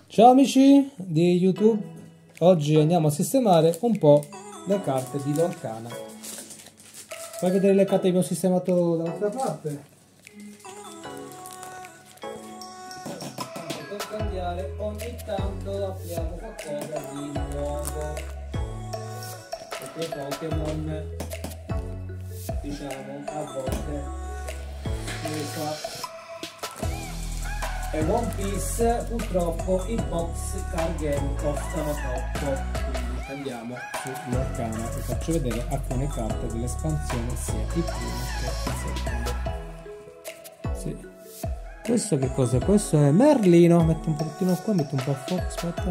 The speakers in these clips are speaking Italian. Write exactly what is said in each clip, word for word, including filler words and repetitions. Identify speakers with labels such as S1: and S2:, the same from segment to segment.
S1: Ciao amici di YouTube, oggi andiamo a sistemare un po' le carte di Lorcana. Fai vedere le carte che ho sistemato dall'altra parte. Per cambiare ogni tanto apriamo qualcosa di nuovo. Perché Pokémon, diciamo, a volte si fa. E One Piece purtroppo i box card game costano troppo, quindi andiamo su Lorcana e faccio vedere alcune carte dell'espansione sia il primo che il secondo. Sì. Questo che cos'è? Questo è Merlino, metto un pochettino qua, metto un po' a fuoco, aspetta.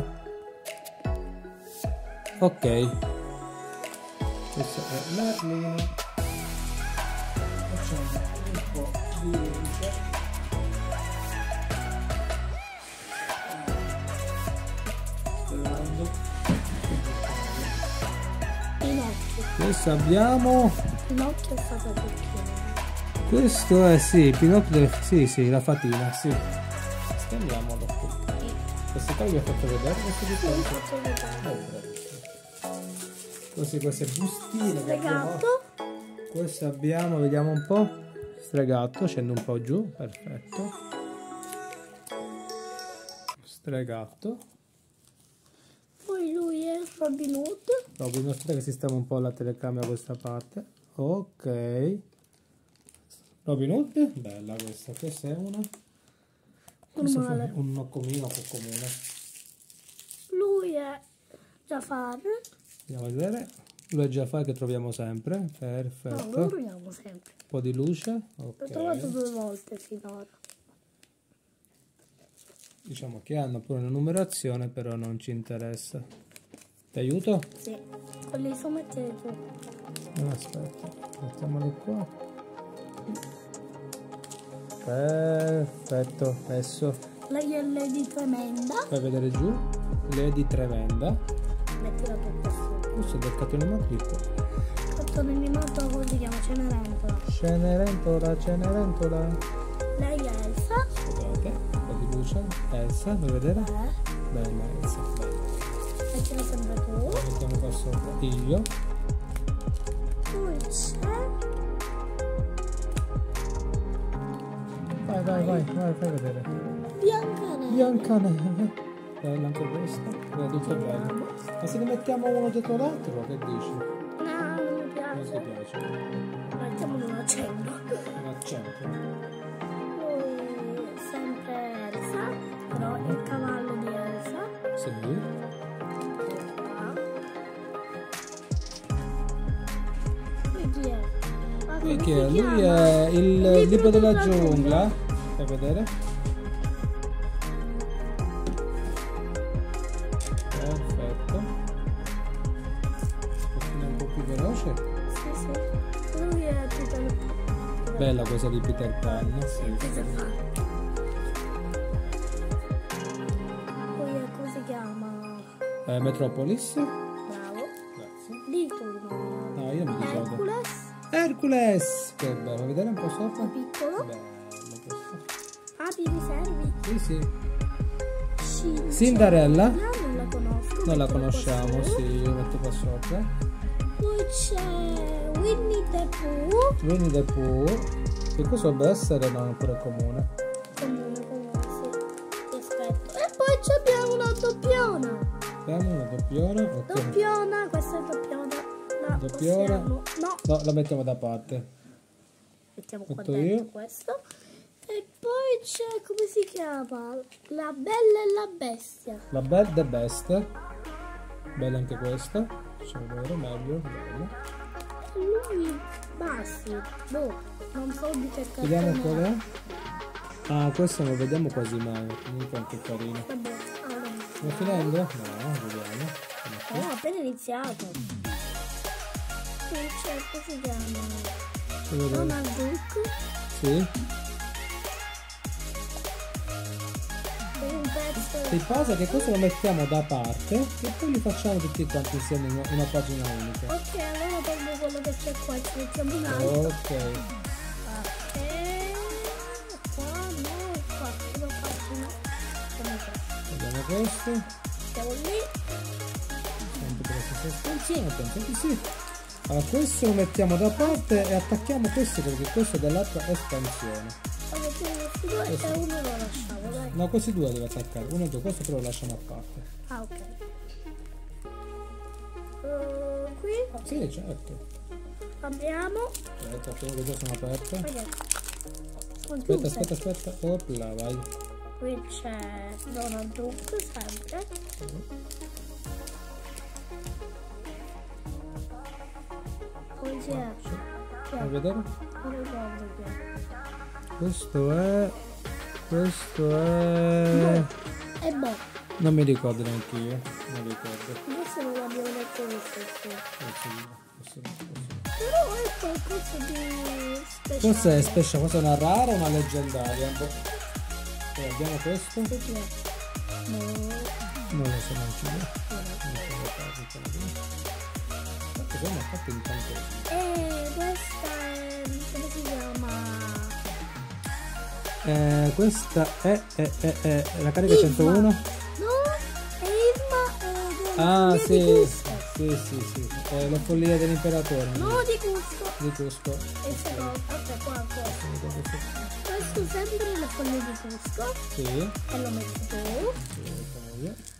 S1: Ok, questo è Merlino, facciamo un po' di luce. Questo abbiamo.
S2: Pinocchio è stato perché.
S1: Questo è sì, Pinocchio delle. Sì, sì, la fatina, sì. Stendiamolo qui. Sì. Questo qua vi ho fatto vedere, questo di qua. Oh, così queste bustine.
S2: Stregato.
S1: Questo abbiamo, vediamo un po'. Stregato, scendo un po' giù, perfetto. Stregato.
S2: Poi lui è Robin Hood.
S1: Robin Hood, che sistema un po' la telecamera da questa parte. Ok. Robin Hood, bella questa. Questa è una. Questa è un noccomino più comune.
S2: Lui è Jafar.
S1: Andiamo a vedere. Lui è Jafar che troviamo sempre. Perfetto.
S2: No, lo troviamo sempre.
S1: Un po' di luce. Okay.
S2: L'ho trovato due volte finora.
S1: Diciamo che hanno pure una numerazione, però non ci interessa. Ti aiuto?
S2: Sì, quelli sono mettere tu.
S1: No, aspetta, mettiamoli qua. Perfetto, adesso.
S2: Lei è Lady Tremenda.
S1: Fai vedere giù. Lady Tremenda.
S2: Mettila tu questo.
S1: Questo è del cartone animato.
S2: Cartone animato come si chiama? Cenerentola.
S1: Cenerentola, Cenerentola.
S2: Lei è Elsa.
S1: Vedete? Un po' di luce. Elsa, vuoi vedere?
S2: Eh.
S1: Bella Elsa, bella.
S2: Mettila sempre tu.
S1: Mettiamo qua sopra. Io.
S2: Poi c'è.
S1: Vai, vai, vai, vai, fai vedere.
S2: Biancaneve.
S1: Biancaneve. Bella anche questa. È tutto bello. Ma se ne mettiamo uno dietro l'altro, che dici?
S2: No, non mi piace.
S1: Non ti piace?
S2: Mettiamolo un accento.
S1: Un accento.
S2: Poi sempre Elsa, però il cavallo di Elsa.
S1: Sì.
S2: Qui chi è? Ah,
S1: Qui
S2: come
S1: chi
S2: si
S1: è? Lui
S2: chiama?
S1: è il,
S2: Il
S1: libro
S2: libro
S1: della
S2: della
S1: giungla.
S2: giungla.
S1: Fai vedere? Perfetto. Un po' più veloce.
S2: Sì, sì. Lui è Peter Pan.
S1: Bella questa di Peter Pan. Sì.
S2: Peter Pan. Poi è, come si chiama?
S1: Eh, Metropolis.
S2: Bravo.
S1: Grazie.
S2: Di tu il nome.
S1: No, io mi ricordo.
S2: Hercules.
S1: Hercules! Che bello, vuoi vedere un po'
S2: Da
S1: sopra?
S2: piccolo.
S1: Bello questo.
S2: Ah, ti riservi?
S1: Sì, sì.
S2: Cinderella.
S1: Cinderella?
S2: Non la conosco.
S1: Non la
S2: metto qua
S1: conosciamo,
S2: su.
S1: sì, io metto qua sopra.
S2: Poi c'è Winnie the Pooh.
S1: Winnie the Pooh. Che cosa dovrebbe essere? No, pure comune.
S2: Comune, comune, sì. Ti aspetto. E poi ci abbiamo una doppiona.
S1: Abbiamo una doppiona. Ok.
S2: Doppiona, questa è doppiona. La
S1: Doppiona.
S2: possiamo- No,
S1: No, la mettiamo da parte.
S2: mettiamo qua
S1: Metto
S2: dentro
S1: io.
S2: questo. E poi c'è, come si chiama? La Bella e la Bestia.
S1: La Belle the Best. Bella anche questa. Facciamo vedere meglio. Bella.
S2: Lui, Bassi. Boh, non so di che
S1: Vediamo
S2: cartone
S1: qual
S2: è.
S1: è. Ah, questo non lo vediamo quasi mai. Comunque è anche carino.
S2: Vabbè, allora.
S1: Stiamo finendo? No, vediamo.
S2: Eh, ho appena iniziato. Poi c'è, come si chiama?
S1: Fai vedere.
S2: Donald Duck.
S1: Sì.
S2: Poi un pezzo.
S1: Che cosa? Che questo lo mettiamo da parte e poi li facciamo tutti quanti insieme in una pagina unica.
S2: Ok, allora tolgo quello che c'è qua, ci mettiamo un altro.
S1: Ok.
S2: E qua no, qua, lo faccio. Come qua.
S1: Vediamo questo.
S2: Siamo lì.
S1: Sempre la stessa espansione, penso di sì. Allora questo lo mettiamo da parte e attacchiamo questo perché questo è dell'altra espansione.
S2: Allora, questi due e uno lo lasciamo, dai.
S1: No, questi due deve attaccare, uno e due, questo però lo lasciamo a parte.
S2: Ah, ok. Uh, qui
S1: Sì, certo.
S2: apriamo.
S1: Aspetta, attimo che già sono aperte.
S2: Ok.
S1: Aspetta, aspetta, aspetta. Opla, vai.
S2: Qui c'è Donald Duck, sempre. Come si è?
S1: Fai vedere?
S2: Non ricordo chi è.
S1: Questo è... Questo è...
S2: E boh,
S1: Non mi ricordo neanche io. Non ricordo.
S2: adesso non l'abbiamo detto lo stesso.
S1: Questo no, questo no, questo no.
S2: Però è qualcosa di speciale.
S1: Forse è special, forse è una rara o una leggendaria. Boh. Poi abbiamo questo.
S2: Che chi è? No.
S1: Non lo so neanche io. Non so le cose, sono lì. Quanto sono fatti in tanto?
S2: E questa è... come si chiama?
S1: Eh, questa è, è, è, è la carica
S2: Irma.
S1: centouno.
S2: No, è Irma e
S1: Ah,
S2: di
S1: sì,
S2: Cusco.
S1: sì, sì, sì. È la follia dell'imperatore.
S2: No, di Cusco.
S1: Di Cusco.
S2: E il secondo, aspetta, qua, qua. Questo sempre la foglia di Cusco.
S1: Sì.
S2: E lo metto tu.
S1: Sì, lo mettiamo io.